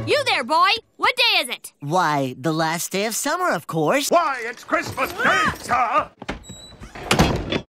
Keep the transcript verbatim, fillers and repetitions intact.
You there, boy! What day is it? Why, the last day of summer, of course. Why, it's Christmas Day, sir!